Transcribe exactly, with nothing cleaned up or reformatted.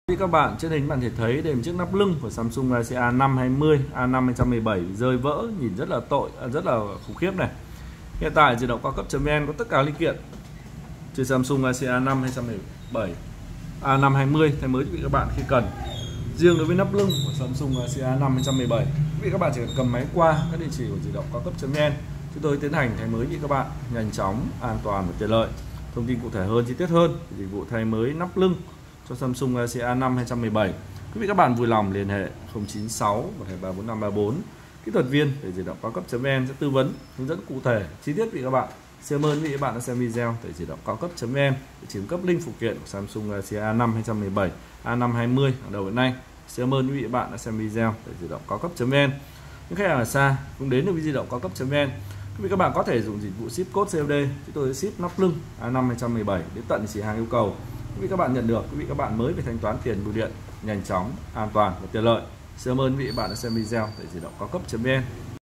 Như các bạn trên hình bạn thể thấy đèn chiếc nắp lưng của Samsung Galaxy A năm hai mươi, A năm hai một bảy rơi vỡ, nhìn rất là tội, rất là khủng khiếp này. Hiện tại di động cao cấp.vn có tất cả linh kiện trên Samsung Galaxy A năm hai một bảy, A năm hai mươi thay mới cho quý vị các bạn khi cần. Riêng đối với nắp lưng của Samsung Galaxy A năm hai một bảy, quý vị các bạn chỉ cần cầm máy qua các địa chỉ của di động cao cấp.vn, chúng tôi tiến hành thay mới cho các bạn nhanh chóng, an toàn và tiện lợi. Thông tin cụ thể hơn, chi tiết hơn dịch vụ thay mới nắp lưng cho Samsung Galaxy A năm hai một bảy, quý vị các bạn vui lòng liên hệ không chín sáu một hai ba bốn năm ba bốn. Kỹ thuật viên để di động cao cấp.vn sẽ tư vấn hướng dẫn cụ thể chi tiết quý vị các bạn. Xin ơn quý vị các bạn đã xem video tại di động cao cấp.vn để tìm cấp link phụ kiện của Samsung Galaxy A năm hai một bảy, A năm hai mươi ở đầu hiện nay. Xin ơn quý vị các bạn đã xem video tại di động cao cấp.vn. Những khách hàng ở xa cũng đến được với di động cao cấp.vn. Quý vị các bạn có thể dùng dịch vụ ship code xê ô đê, chúng tôi sẽ ship nắp lưng A năm hai một bảy đến tận địa chỉ hàng yêu cầu. Quý vị các bạn nhận được, quý vị các bạn mới phải thanh toán tiền bưu điện nhanh chóng, an toàn và tiện lợi. Xin ơn quý vị các bạn đã xem video tại di động cao cấp.vn.